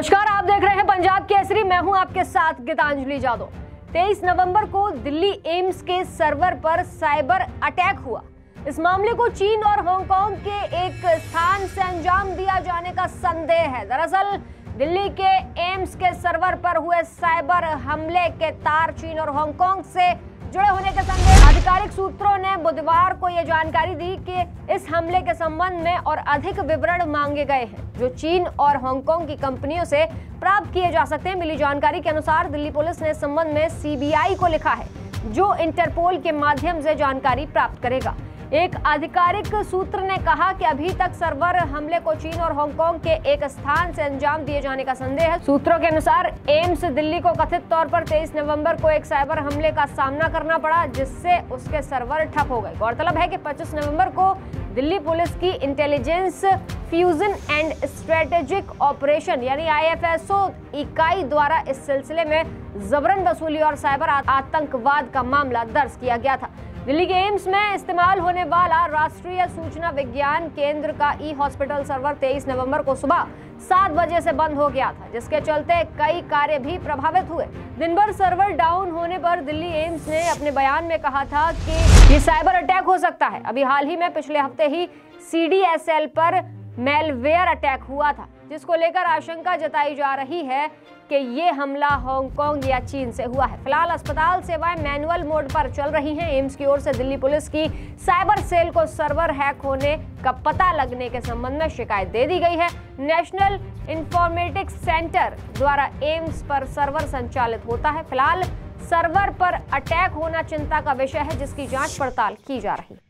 नमस्कार, आप देख रहे हैं पंजाब केसरी। मैं हूं आपके साथ गीतांजलि जादव। 23 नवंबर को दिल्ली एम्स के सर्वर पर साइबर अटैक हुआ। इस मामले को चीन और हांगकांग के एक स्थान से अंजाम दिया जाने का संदेह है। दरअसल दिल्ली के एम्स के सर्वर पर हुए साइबर हमले के तार चीन और हांगकांग से जुड़े होने के संदेह। आधिकारिक सूत्रों ने बुधवार को यह जानकारी दी कि इस हमले के संबंध में और अधिक विवरण मांगे गए हैं, जो चीन और हांगकांग की कंपनियों से प्राप्त किए जा सकते हैं। मिली जानकारी के अनुसार दिल्ली पुलिस ने इस संबंध में सीबीआई को लिखा है, जो इंटरपोल के माध्यम से जानकारी प्राप्त करेगा। एक आधिकारिक सूत्र ने कहा कि अभी तक सर्वर हमले को चीन और हांगकांग के एक स्थान से अंजाम दिए जाने का संदेह है। सूत्रों के अनुसार एम्स दिल्ली को कथित तौर पर 23 नवंबर को एक साइबर हमले का सामना करना पड़ा, जिससे उसके सर्वर ठप हो गए। गौरतलब है कि 25 नवंबर को दिल्ली पुलिस की intelligence fusion and strategic operation यानी IFSO इकाई द्वारा इस सिलसिले में जबरन वसूली और साइबर आतंकवाद का मामला दर्ज किया गया था। दिल्ली के एम्स में इस्तेमाल होने वाला राष्ट्रीय सूचना विज्ञान केंद्र का हॉस्पिटल सर्वर 23 नवंबर को सुबह 7 बजे से बंद हो गया था, जिसके चलते कई कार्य भी प्रभावित हुए। दिन भर सर्वर डाउन होने पर दिल्ली एम्स ने अपने बयान में कहा था कि ये साइबर अटैक हो सकता है। अभी हाल ही में पिछले हफ्ते ही CDSL पर मेलवेयर अटैक हुआ था, जिसको लेकर आशंका जताई जा रही है कि ये हमला हांगकांग या चीन से हुआ है। फिलहाल अस्पताल सेवाएं मैनुअल मोड पर चल रही हैं। एम्स की ओर से दिल्ली पुलिस की साइबर सेल को सर्वर हैक होने का पता लगने के संबंध में शिकायत दे दी गई है। नेशनल इंफॉर्मेटिक्स सेंटर द्वारा एम्स पर सर्वर संचालित होता है। फिलहाल सर्वर पर अटैक होना चिंता का विषय है, जिसकी जांच पड़ताल की जा रही है।